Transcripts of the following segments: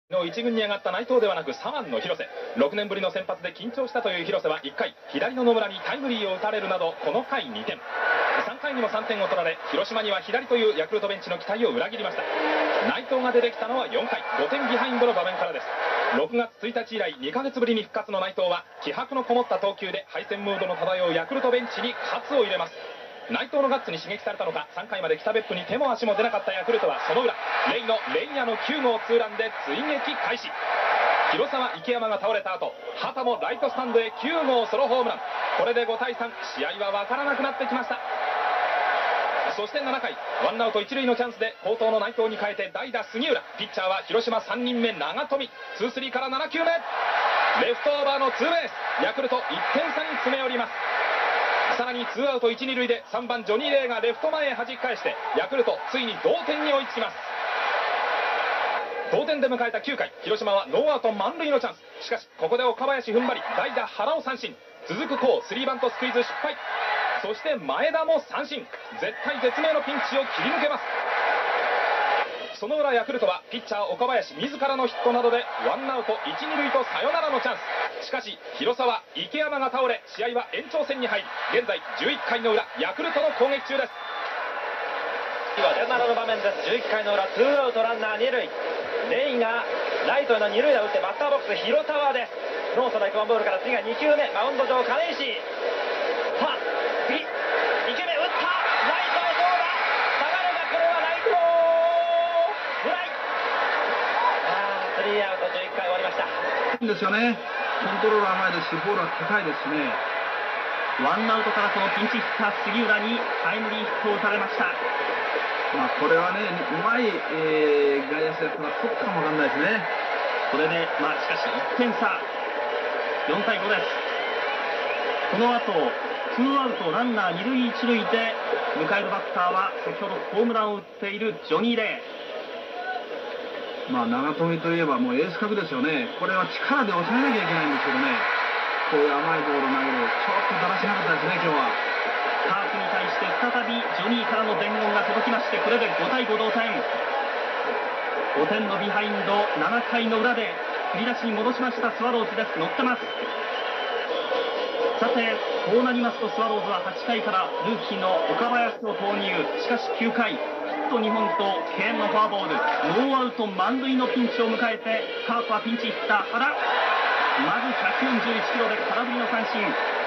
の1軍に上がった内藤ではなく左腕の広瀬。6年ぶりの先発で緊張したという広瀬は1回、左の野村にタイムリーを打たれるなどこの回2点。3回にも3点を取られ、広島には左というヤクルトベンチの期待を裏切りました。内藤が出てきたのは4回、5点ビハインドの場面からです。6月1日以来2ヶ月ぶりに復活の内藤は気迫のこもった投球で敗戦ムードの漂うヤクルトベンチに喝を入れます。内藤のガッツに刺激されたのか、3回まで北別府に手も足も出なかったヤクルトはその裏、レイヤの9号ツーランで追撃開始。広沢池山が倒れた後、畑もライトスタンドへ9号ソロホームラン。これで5対3、試合は分からなくなってきました。そして7回、ワンアウト1塁のチャンスで好投の内藤に変えて代打杉浦、ピッチャーは広島3人目長富。 2-3 から7球目、レフトオーバーのツーベース。ヤクルト1点差に詰め寄ります。さらに2アウト1、2塁で3番ジョニー・レイがレフト前へ弾き返してヤクルトついに同点に追いつきます。同点で迎えた9回、広島はノーアウト満塁のチャンス。しかしここで岡林踏ん張り、代打原を三振。続くコウ、スリーバントスクイズ失敗。そして前田も三振。絶体絶命のピンチを切り抜けます。その裏ヤクルトはピッチャー岡林自らのヒットなどでワンアウト1、2塁とサヨナラのチャンス。しかし広沢池山が倒れ、試合は延長戦に入り、現在11回の裏ヤクルトの攻撃中です。 今デナロの場面です。11回の裏、ツーアウトランナー2塁、レイがライトへの2塁打を打ってバッターボックス広沢です。ノーストライクワンボールから次が2球目、マウンド上金石。さあ次2球目打った、ライトへどうだ、下がるがこれはライトフライ。スリーアウト、11回終わりました。 いいんですよね。コントロール甘いですし、ボールは高いですしね。 ワンアウトからそのピンチヒッター杉浦にタイムリーヒットを打たれました。 これはね、うまい、外野手だったら取ったかもわかんないですね。 これで、しかし1点差、4対5です。この後ツーアウトランナー2塁1塁で迎えるバッターは先ほどホームランを打っているジョニー・レイ。 長富といえばもうエース格ですよね。これは力で抑えなきゃいけないんですけどね、こういう甘いボールを投げる、ちょっとだらしなかったですね今日は。 カープに対して再びジョニーからの伝言が届きまして、これで5対5同点。5点のビハインド、7回の裏で振り出しに戻しましたスワローズです。乗ってます。さてこうなりますとスワローズは8回からルーキーの岡林を投入。しかし9回、ヒット2本と敬遠のフォアボール、ノーアウト満塁のピンチを迎えてカープはピンチヒッター原、まず141キロで空振りの三振。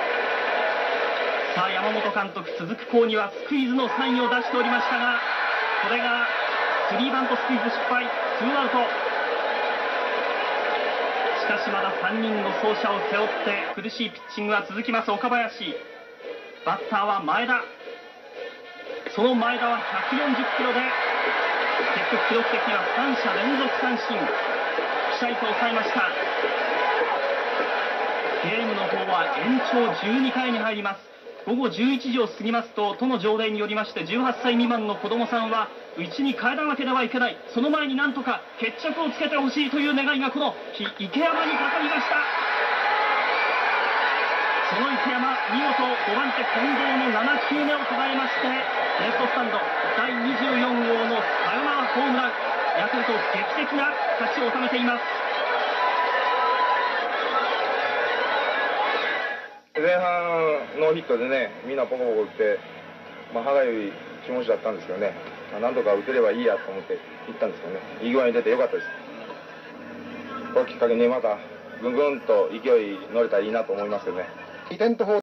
さあ山本監督、続く攻にはスクイズのサインを出しておりましたが、これがスリーバントスクイズ失敗、ツーアウト。しかしまだ3人の走者を背負って苦しいピッチングは続きます岡林。バッターは前田。その前田は140キロで結局記録的には3者連続三振、ピシャリと抑えました。ゲームの方は延長12回に入ります。午後11時を過ぎますと都の条例によりまして18歳未満の子供さんは家に帰らなければいけない。その前になんとか決着をつけてほしいという願いがこの池山にかかりました。その池山、見事5番手近藤の7球目を捉えましてレフトスタンド第24号のサヨナラホームラン。ヤクルト劇的な勝ちを収めています。 前半ノーヒットでね、みんなポコポコ打って、歯がゆい気持ちだったんですけどね、なんとか打てればいいやと思って行ったんですけどね、いい具合に出てよかったです。これをきっかけにまたぐんぐんと勢い乗れたらいいなと思いますけどね。